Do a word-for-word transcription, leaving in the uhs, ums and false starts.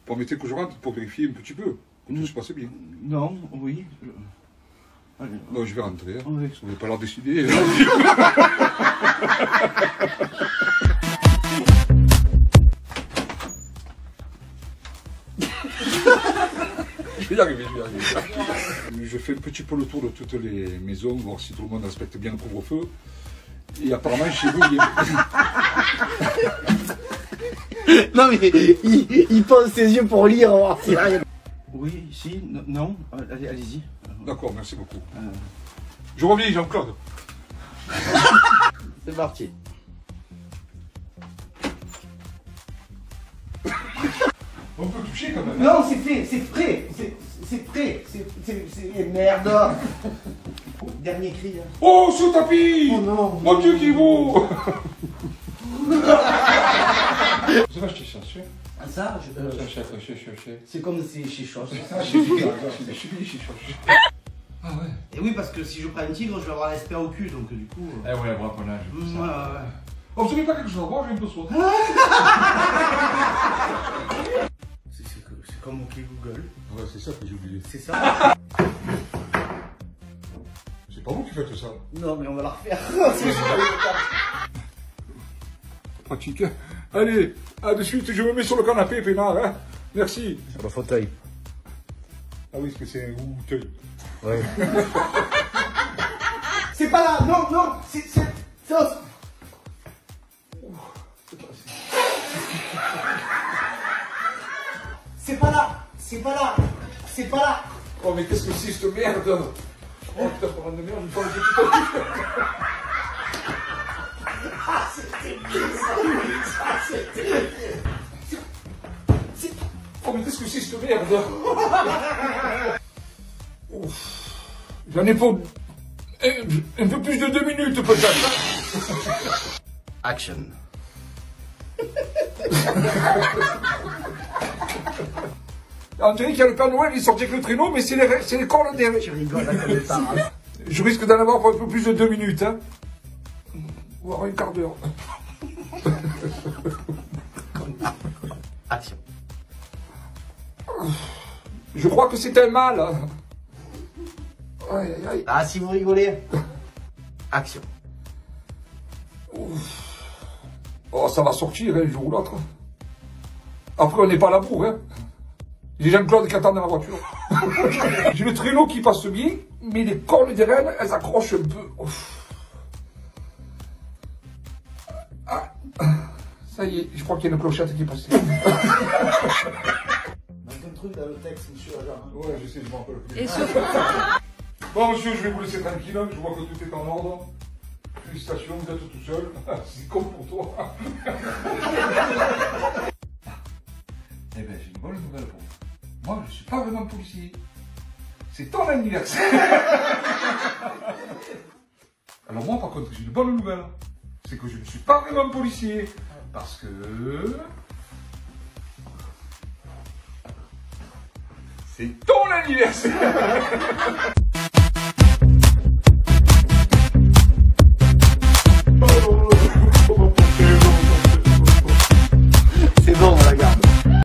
Permettez que je rentre pour vérifier un petit peu que tout se passe bien. Non, oui. Je... Allez, non, je vais rentrer. Hein. Oui. Vous n'avez pas l'air décidé. Je vais y arriver, je vais y arriver. Je fais un petit peu le tour de toutes les maisons, voir si tout le monde respecte bien le couvre-feu. Et apparemment, chez vous, il y a... Non mais il, il pose ses yeux pour lire, voir s'il y a rien. Oui, si, non, allez, allez-y. D'accord, merci beaucoup. Euh... Je reviens, Jean-Claude. C'est parti. On peut toucher quand même. Non, c'est fait, c'est prêt, c'est prêt, c'est merde. Dernier cri. Hein. Oh, ce tapis! Oh non! Mon Dieu, qui vaut! Ça va, je t'ai cherché. Ah, ça, je euh, c'est comme c'est chez Choche. Ah, j'ai fini, j'ai fini chez Choche. Ah ouais. Et oui, parce que si je prends un tigre, je vais avoir l'espère au cul, donc du coup. Eh ouais, braconnage. Voilà, ouais. Oh, vous savez pas quelque chose à voir, j'ai une peu soif. C'est comme OK Google. Ouais, c'est ça que j'ai oublié. C'est ça. C'est pas vous qui faites ça. Non, mais on va la refaire. Pratique. Allez, à de suite, je me mets sur le canapé, peinard. Hein. Merci. Sur le fauteuil. Ah oui, parce que c'est un fauteuil. Ouais. C'est pas là, non, non, c'est... C'est... C'est pas là, c'est pas là, c'est pas là. Oh, mais qu'est-ce que c'est cette merde? Oh putain, parole de merde, il faut enlever tout ça. Ah, c'était ça, c'était... Oh, mais qu'est-ce que c'est cette merde? J'en ai pour un, un peu plus de deux minutes peut-être. Action. On dirait qu'il y a le Père Noël, il sortait avec le traîneau, mais c'est les, les cornes derrière. Je rigole, là, comme ça. Je risque d'en avoir pour un peu plus de deux minutes, hein. Voire un quart d'heure. Action. Je crois que c'est un mal. Aïe, aïe, aïe. Ah, si vous rigolez. Action. Oh, ça va sortir, hein, un jour ou l'autre. Après, on n'est pas à la bourre, hein. J'ai Jean-Claude qui attend dans la voiture. J'ai le traîneau qui passe bien, mais les cornes des rennes, elles accrochent un peu. Ah. Ça y est, je crois qu'il y a une clochette qui est passée. Il manque un truc dans le texte, monsieur l'agent. Ouais, je sais, je m'en rappelle plus. Et sur... Bon, monsieur, je vais vous laisser tranquille. Je vois que tout est en ordre. Félicitations, vous êtes tout seul. C'est con pour toi. Eh bien, j'ai une bonne nouvelle pour vous. Moi, je ne suis pas vraiment policier. C'est ton anniversaire. Alors moi, par contre, j'ai une bonne nouvelle. C'est que je ne suis pas vraiment policier. Parce que... c'est ton anniversaire.